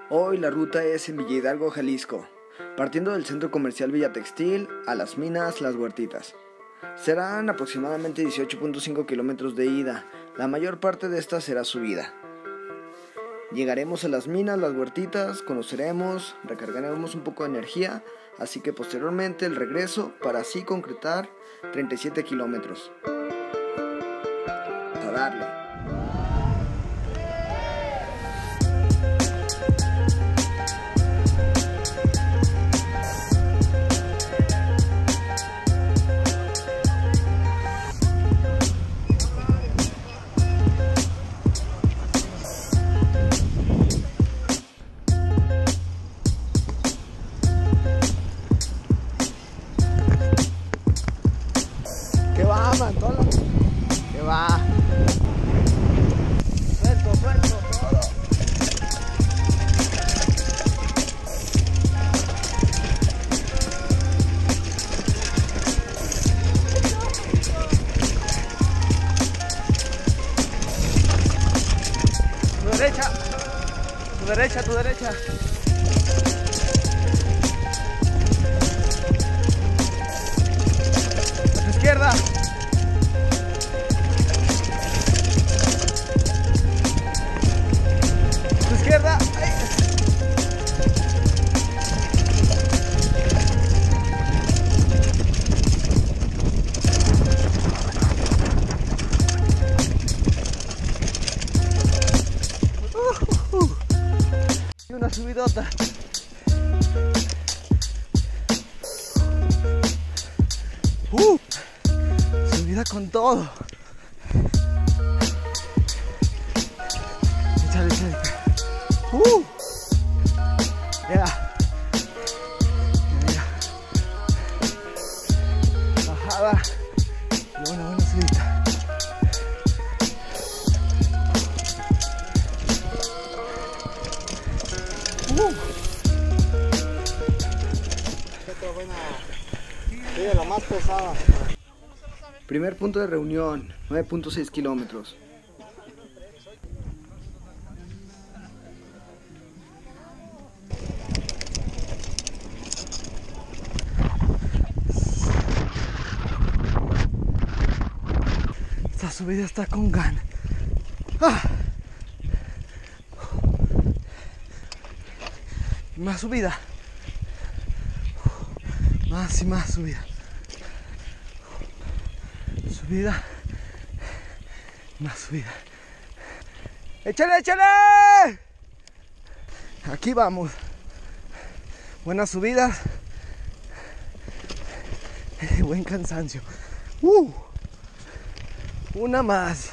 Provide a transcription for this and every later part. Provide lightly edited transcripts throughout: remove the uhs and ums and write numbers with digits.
Hoy la ruta es en Villa Hidalgo, Jalisco, partiendo del centro comercial Villa Textil a las minas Las Huertitas. Serán aproximadamente 18.5 kilómetros de ida, la mayor parte de esta será subida. Llegaremos a las minas Las Huertitas, conoceremos, recargaremos un poco de energía, así que posteriormente el regreso para así concretar 37 kilómetros. A darle. ¿Qué va, Mantola? ¿Qué va? Suelto, suelto, todo. Tu derecha, tu derecha, tu derecha. A tu izquierda. Izquierda. ¡Ay! Y una subidota. Subida con todo. Échale, échale. Ya. Mira. Bajada. Y una buena subida. Otra buena. Sí, la más pesada. Primer punto de reunión, 9.6 kilómetros. Esta subida está con ganas. Más subida. Más y más subida. Subida. Más subida. ¡Échale, échale! Aquí vamos. Buenas subidas. Buen cansancio. Una más.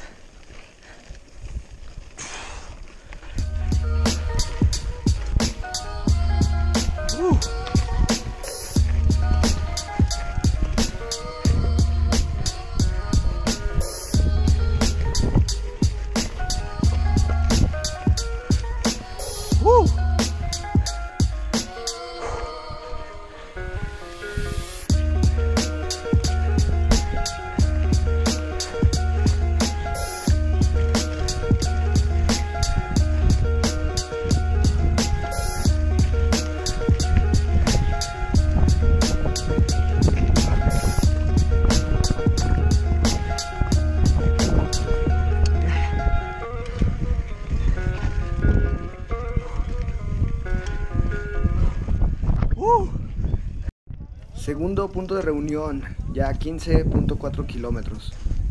Segundo punto de reunión, ya 15.4 kilómetros.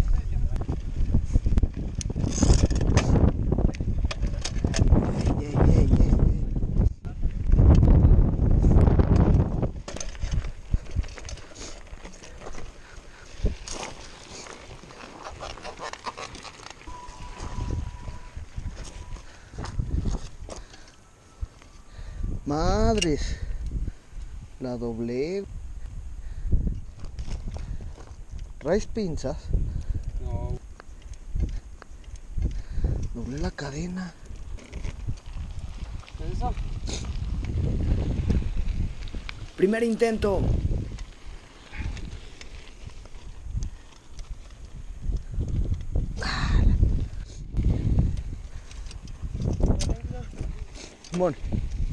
Madres, la doblé. ¿Traes pinzas? No. Doblé la cadena. ¿Qué es eso? Primer intento. Bueno.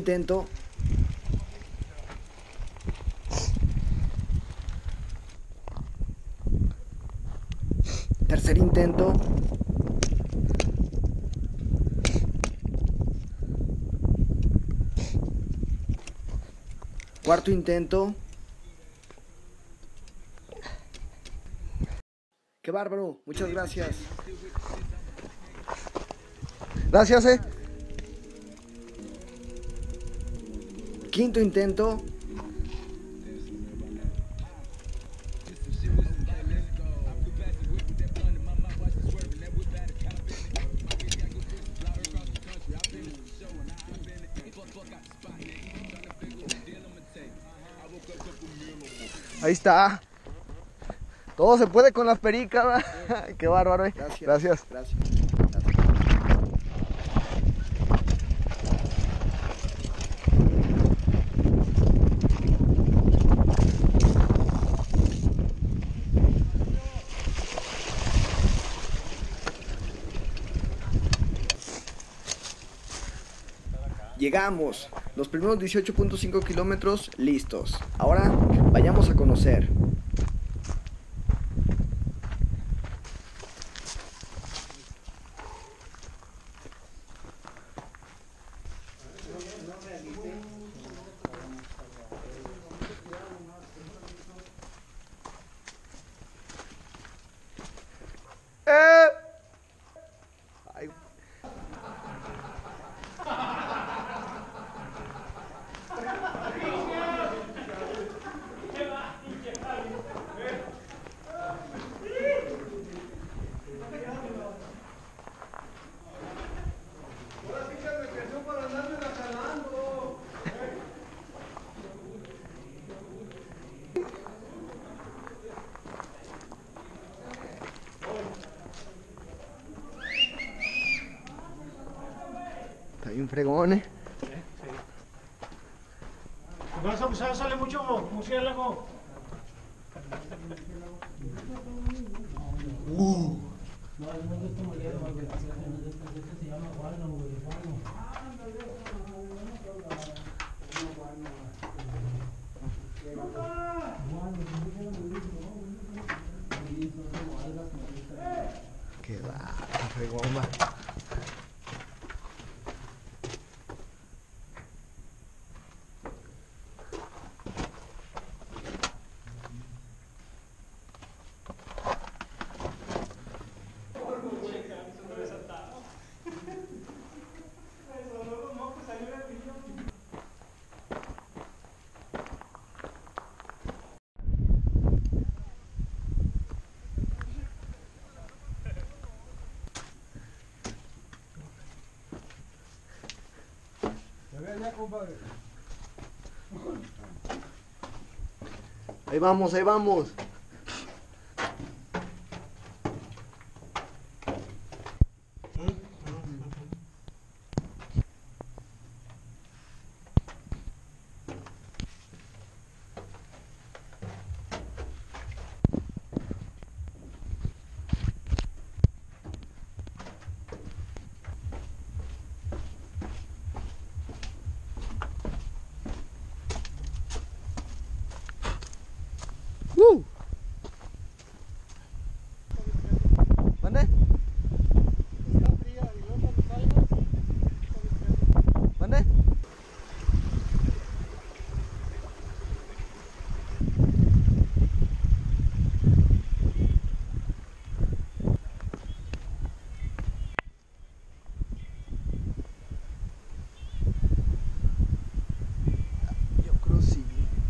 intento. Tercer intento. Cuarto intento. ¡Qué bárbaro! Muchas gracias. Gracias, Quinto intento. Ahí está. Todo se puede con las pericas, ¿verdad? Qué bárbaro, Gracias. Llegamos, los primeros 18.5 kilómetros listos. Ahora vayamos a conocer. Ay. Está bien fregón, Con eso sale mucho murciélago. Qué va, fregón, va. Ahí vamos, ahí vamos. ¿Mande? ¿Mande? Yo creo sí.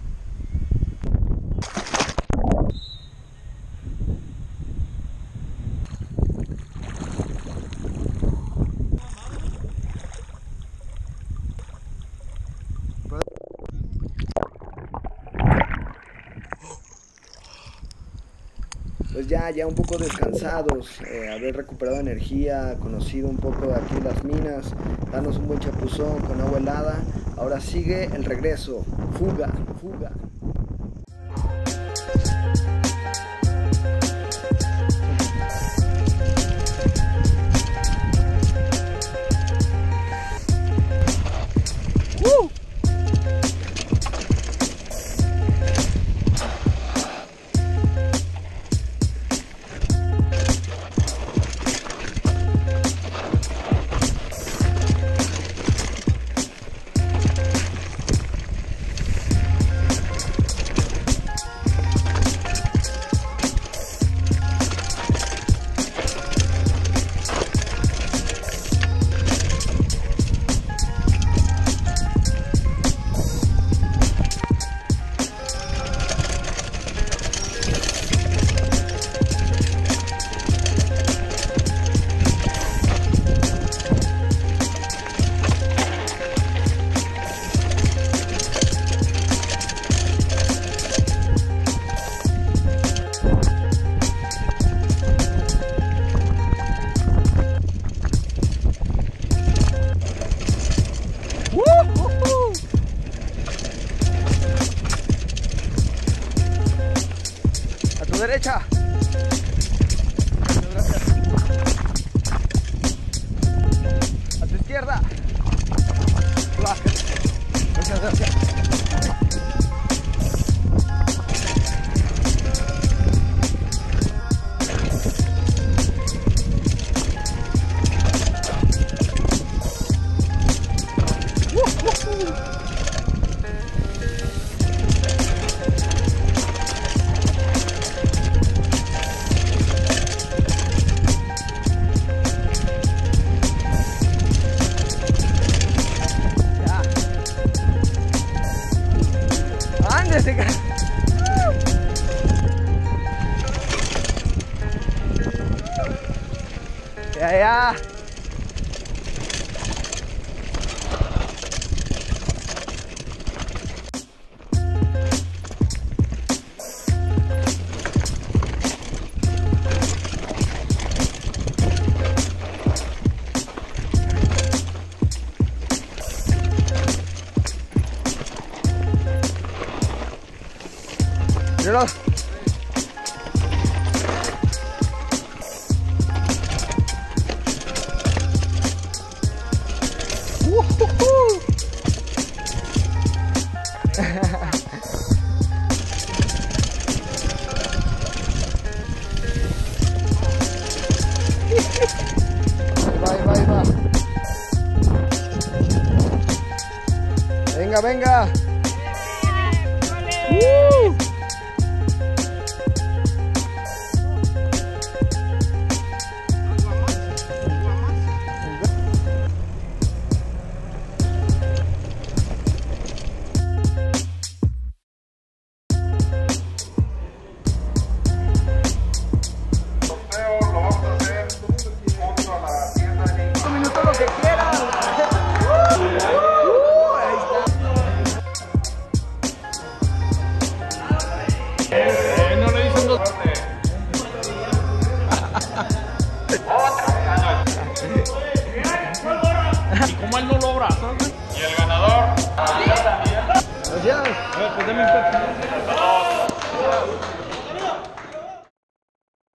Pues ya un poco descansados, haber recuperado energía, conocido un poco de aquí las minas, darnos un buen chapuzón con agua helada. Ahora sigue el regreso, fuga. ¡Uh! derecha. Gracias. A tu izquierda. Gracias, gracias. Ya. Míralo. Ahí va. Venga, venga. No le dicen dos. Y como él no logra. Y el ganador. Gracias. A ver, pues dame un poco.